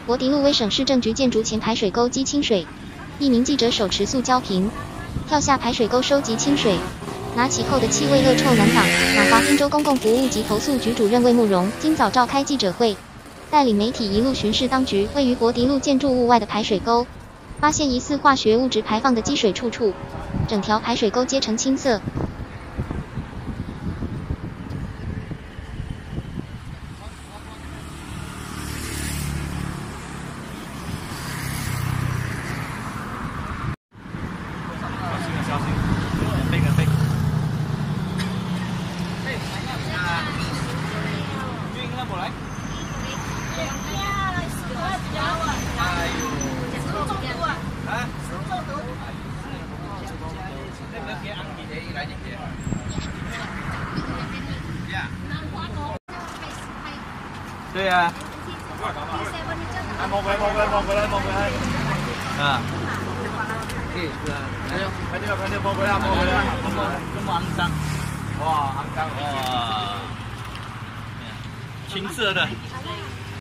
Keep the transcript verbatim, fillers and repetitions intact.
博迪路威省市政局建筑前排水沟积清水，一名记者手持塑胶瓶跳下排水沟收集清水，拿起后的气味恶臭难挡。马华汀州公共服务及投诉局主任魏慕容今早召开记者会，带领媒体一路巡视当局位于博迪路建筑物外的排水沟，发现疑似化学物质排放的积水处处，整条排水沟皆呈青色。 对呀、啊。哎，摸過嚟，摸過嚟，摸過嚟，摸過嚟。啊。誒，快啲，快啲，快啲，摸過嚟，摸過嚟。咁麼咁麼骯髒。哇，骯髒。哇。青色的。